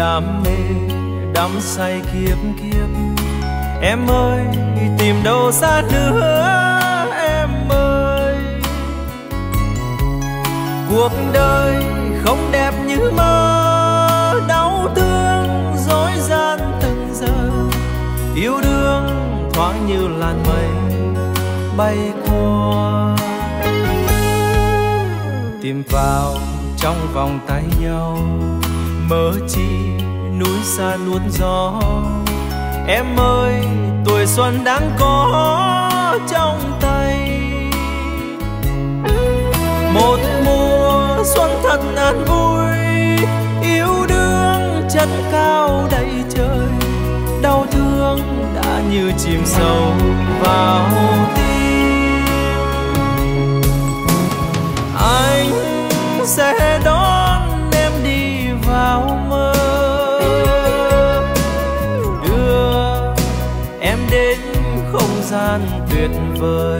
đam mê đắm say kiếp kiếp. Em ơi tìm đâu xa nữa em ơi. Cuộc đời không đẹp như mơ, đau thương dối gian từng giờ. Yêu đương thoáng như làn mây bay qua. Tìm vào trong vòng tay nhau, mơ chi núi xa nuốt gió. Em ơi tuổi xuân đáng có trong tay. Một mùa xuân thật an vui, yêu đương chất cao đầy trời. Đau thương đã như chìm sâu vào tim. Anh sẽ đón em đi vào mơ, đưa em đến không gian tuyệt vời.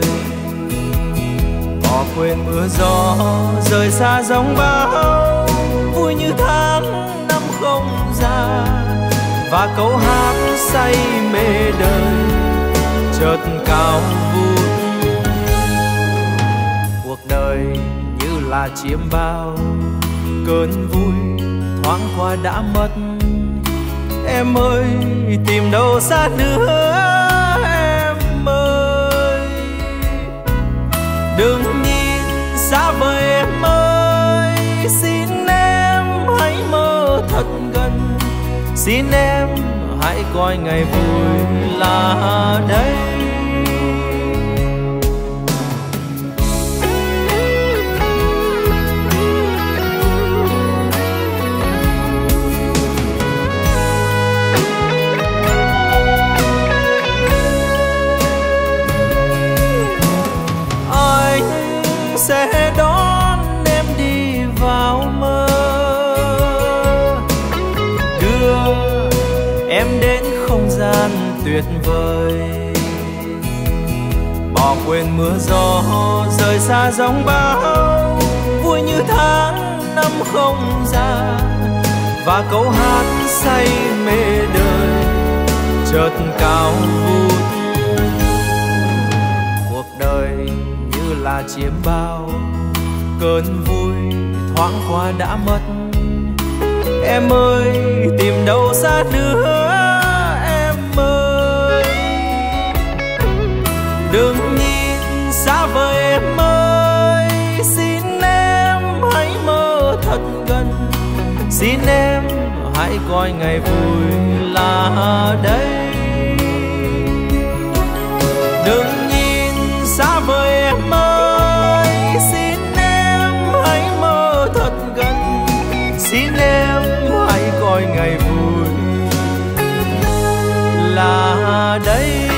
Bỏ quên mưa gió, rời xa giông bão, vui như tháng năm không già. Và câu hát say mê đời chợt cao vút. Cuộc đời như là chiêm bao, cơn vui thoáng qua đã mất. Em ơi tìm đâu xa nữa em ơi. Đừng nhìn xa vời em ơi, xin em hãy mơ thật gần. Xin em hãy coi ngày vui là đây. Anh sẽ đón em đi vào mơ, đưa em đến không gian tuyệt vời. Bỏ quên mưa gió, rời xa giông bão, vui như tháng năm không già. Và câu hát say mê đời chợt cao vút. Cuộc đời như là chiêm bao, cơn vui thoáng qua đã mất. Em ơi tìm đâu xa nữa em ơi. Đừng nhìn xa vời em ơi, xin em hãy mơ thật gần. Xin em hãy coi ngày vui là đây. Đừng nhìn xa vời em ơi, xin em hãy mơ thật gần. Xin em hãy coi ngày vui là đây.